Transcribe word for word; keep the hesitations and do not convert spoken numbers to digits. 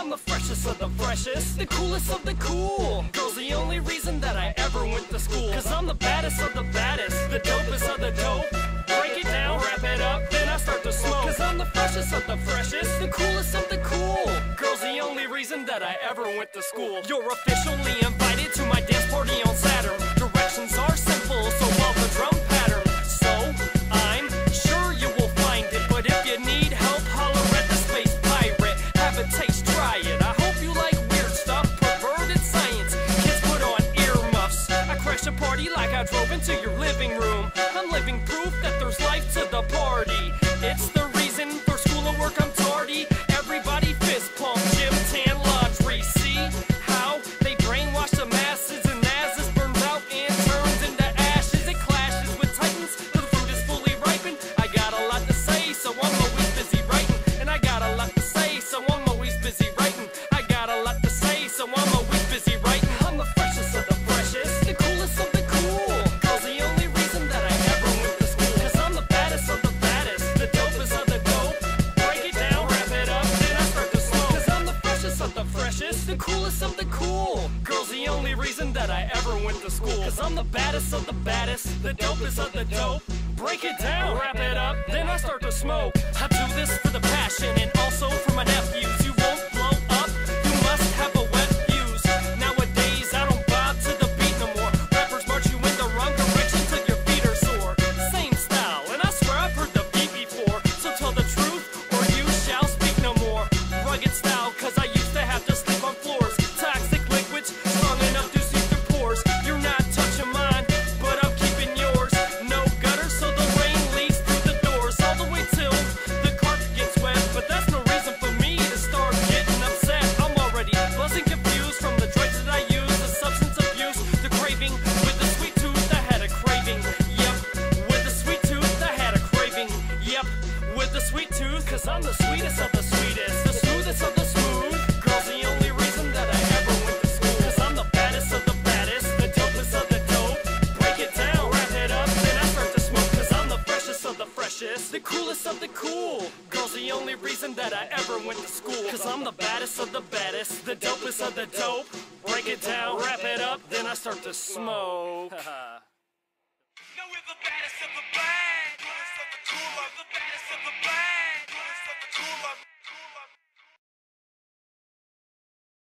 I'm the freshest of the freshest, the coolest of the cool. Girls, the only reason that I ever went to school. Cause I'm the baddest of the baddest, the dopest of the dope. Break it down, wrap it up, then I start to smoke. Cause I'm the freshest of the freshest, the coolest of the cool. Girls, the only reason that I ever went to school. You're officially invited to my dance party on Saturn. Directions are simple, so follow the drum pattern. So, I'm sure you will find it, but if you need help, holler at the Space Pirate. Have a taste, try it. I hope you like weird stuff, perverted science. Kids put on earmuffs. I crash a party like I drove into your living room. I'm living proof that there's life to the party. It's the reason for school and work I'm tardy. Everybody fist pump, gym tan, laundry. See how they brainwash the masses, and as this burns out and turns into ashes, it clashes with titans. The fruit is fully ripened. I got a lot to say, so I'm always busy writing. And I got a lot to say, so I'm always busy writing. I got a lot to say, so I'm always busy writing. I'm the freshest of the freshest, the coolest of the cool. Girls, the only reason that I ever went to school. Cause I'm the baddest of the baddest, the dopest of the dope. Break it down, wrap it up, then I start to smoke. Cause I'm the freshest of the freshest, the coolest of the cool. Girls, the only reason that I ever went to school. Cause I'm the baddest of the baddest, the dopest of the dope. Break it down, wrap it up, then I start to smoke. I do this for the passion and also for my nephews. You won't blow up, you must have a wet fuse. Nowadays I don't bob to the beat no more. Rappers march you in the wrong direction till your feet are sore. Same style, and I swear I've heard the beat before. So tell the truth, or you shall speak no more. Rugged style, cause I used to have to sleep on floors. Toxic liquids, strong enough to seep through pores. You're not touching mine, but I'm keeping yours. No gutter, so the rain leaks through the doors. All the way till the carpet gets wet. But that's no reason for me to start getting upset. I'm already buzzing confused from the drugs that I use. The substance abuse, the craving. With the sweet tooth, I had a craving. Yep, with the sweet tooth, I had a craving. Yep, with the sweet tooth, cause I'm the sweetest of the sweetest, the smoothest of the smooth. Girls, the only reason that I ever went to school. Cause I'm the baddest of the baddest, the dopest of the dope. Break it down, wrap it up, then I start to smoke. Cause I'm the freshest of the freshest, the coolest of the cool. Girls, the only reason that I ever went to school. Cause I'm the baddest of the baddest, the dopest of the dope. Break it down, wrap it up, then I start to smoke.